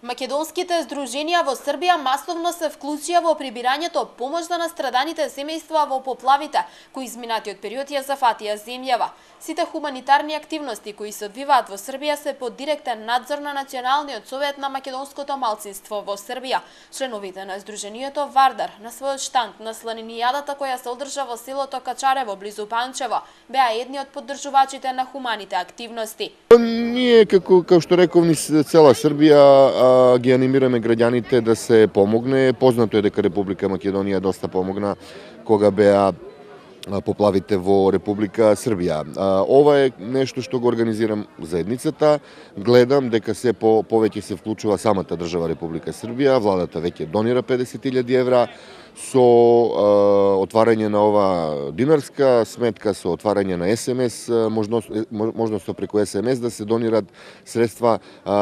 Македонските здруженија во Србија масовно се вклучија во прибирањето помош за настраданите семејства во поплавите, кои изминатиот период ја зафатија земјава. Сите хуманитарни активности кои се одвиваат во Србија се под директен надзор на Националниот совет на македонското малцинство во Србија. Членовите на здруженијето Вардар на својот штанд на сланинијадата која се одржа во селото Качарево близу Панчево беа едни од поддржувачите на хуманите активности. Ние, како што реков, ни цела Србија ги анимираме граѓаните да се помогне. Познато е дека Република Македонија доста помогна кога беа поплавите во Република Србија. Ова е нешто што го организирам заедницата. Гледам дека се повеќе се вклучува самата држава Република Србија. Владата веќе донира 50.000 евра со отварање на ова динарска сметка, со отварање на СМС, можноста преку СМС да се донират средства,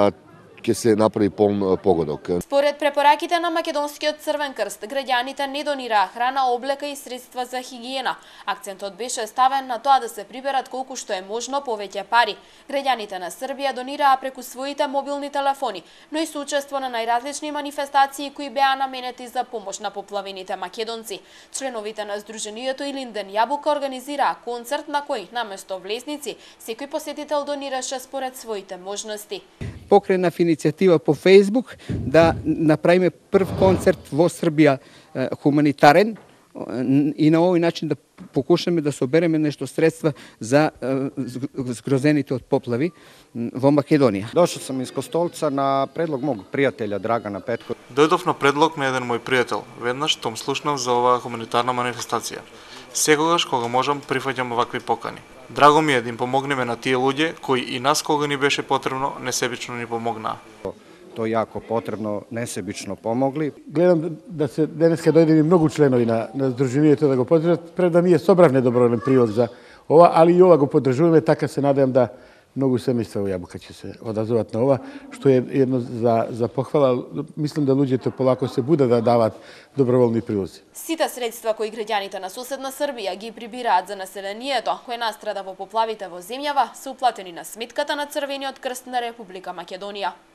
ќе се направи полн погодок. Според препораките на Македонскиот Црвен крст, граѓаните не донираа храна, облека и средства за хигиена. Акцентот беше ставен на тоа да се приберат колку што е можно повеќе пари. Граѓаните на Србија донираа преку своите мобилни телефони, но и со учество на најразлични манифестации кои беа наменети за помош на поплавените македонци. Членовите на здруженијето Илинден Јабука организираа концерт на кој наместо влезници секој посетител донираше според своите можности. Покренав иницијатива по Фейсбук да направиме прв концерт во Србија хуманитарен и на овој начин да покушаме да собереме нешто средства за згрозените од поплави во Македонија. Дошол сам из Костолца на предлог мог пријателја Драгана Петко. Дојдов на предлог на еден мој пријател, веднаш том слушнав за оваа хуманитарна манифестација. Секогаш кога можам прифаќам вакви покани. Драго ми е да им помогнеме на тие луѓе кои и нас кога ни беше потребно несебично ни помогнаа. То јако потребно несебично помогли. Гледам да се денеска дојдени многу членови на здруженијето да го поддржат, пред да ние собравме доброволен прилог за ова, али и ова го поддржуваме, така се надевам да многу семејства во Јабука ќе се одазоват на ова, што е едно за похвала. Мислам да луѓето полако се буде да дават доброволни прилози. Сите средства кои граѓаните на соседна Србија ги прибираат за населението кое настрада во поплавите во земјава се уплатени на сметката на Црвениот крст на Република Македонија.